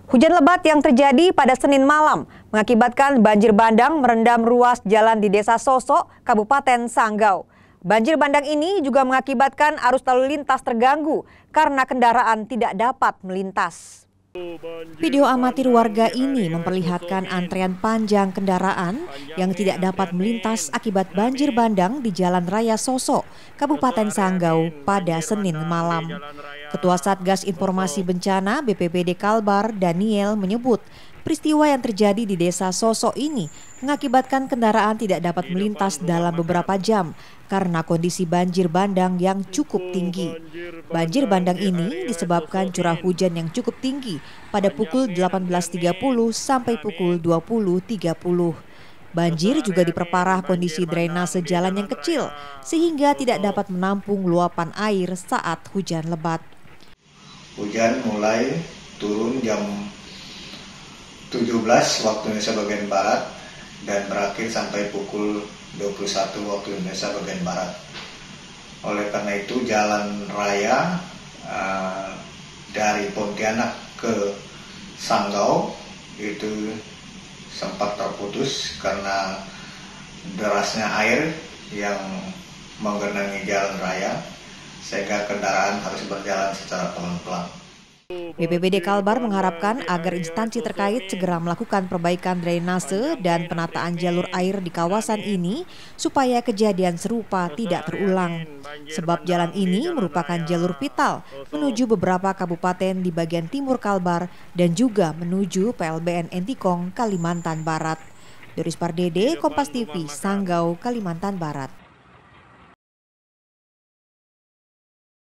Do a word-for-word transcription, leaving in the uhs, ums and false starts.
Hujan lebat yang terjadi pada Senin malam mengakibatkan banjir bandang merendam ruas jalan di Desa Sosok, Kabupaten Sanggau. Banjir bandang ini juga mengakibatkan arus lalu lintas terganggu karena kendaraan tidak dapat melintas. Video amatir warga ini memperlihatkan antrean panjang kendaraan yang tidak dapat melintas akibat banjir bandang di Jalan Raya Sosok, Kabupaten Sanggau pada Senin malam. Ketua Satgas Informasi Bencana B P B D Kalbar, Daniel, menyebut peristiwa yang terjadi di Desa Sosok ini mengakibatkan kendaraan tidak dapat melintas dalam beberapa jam karena kondisi banjir bandang yang cukup tinggi. Banjir bandang ini disebabkan curah hujan yang cukup tinggi pada pukul delapan belas tiga puluh sampai pukul dua puluh tiga puluh. Banjir juga diperparah kondisi drainase jalan yang kecil sehingga tidak dapat menampung luapan air saat hujan lebat. Hujan mulai turun jam tujuh belas waktu Indonesia bagian Barat dan berakhir sampai pukul dua puluh satu waktu Indonesia bagian Barat. Oleh karena itu jalan raya uh, dari Pontianak ke Sanggau itu sempat terputus karena derasnya air yang menggenangi jalan raya sehingga kendaraan harus berjalan secara pelan-pelan. B P B D Kalbar mengharapkan agar instansi terkait segera melakukan perbaikan drainase dan penataan jalur air di kawasan ini supaya kejadian serupa tidak terulang. Sebab jalan ini merupakan jalur vital menuju beberapa kabupaten di bagian timur Kalbar dan juga menuju P L B N Entikong, Kalimantan Barat. Doris Pardede, Kompas T V, Sanggau, Kalimantan Barat.